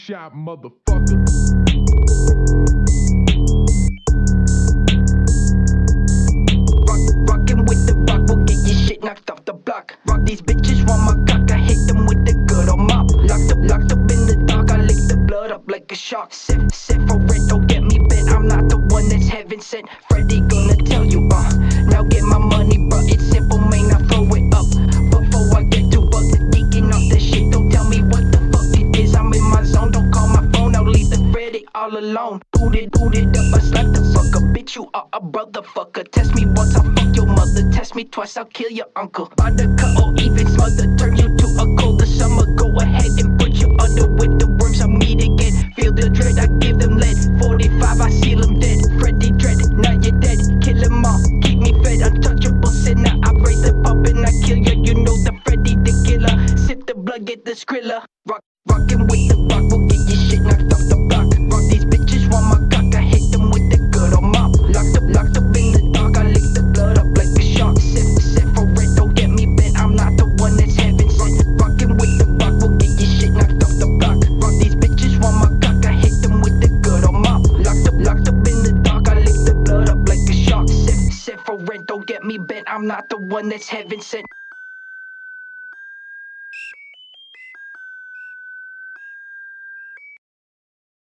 shot, motherfucker. Rockin' with the rock, will get your shit knocked off the block. Rock these bitches want my cock, I hit them with the good old mop. Locked up in the dark, I lick the blood up like a shark. Sit for it, don't get me bent, I'm not the one that's heaven sent. Freddy gonna tell you, now get my money, bro, it's simple, man, I throw it up. Before I get too bugged, geeking off that shit, don't tell me what the fuck it is. I'm in my zone, don't call my phone, I'll leave the Freddy all alone. Boot it up, I slap the fucker, bitch, you are a brother fucker. Test me once, I'll fuck your mother, test me twice, I'll kill your uncle. By the cut or even smother, turn you to a colder summer. Go ahead and put you under with the worms, I'll meet again. Feel the dread, I give them lead. 45, I seal them dead. Freddy Dread, now you're dead. Kill them all, keep me fed. Untouchable sinner, I raise the pump and I kill you. You know the Freddy the killer. Sip the blood, get the skrilla. Rockin' with the rock, will get your shit knocked off the block. Rock these bitches want my cock, I hit them with the good old mop. Locked up in the dark, I lick the blood up like a shark. Sit for it, don't get me bent, I'm not the one that's heaven sent. Rockin' with the rock, will get your shit knocked off the block. Rock these bitches want my cock, I hit them with the good old mop. Locked up in the dark, I lick the blood up like a shark. Sit for it, don't get me bent, I'm not the one that's heaven sent.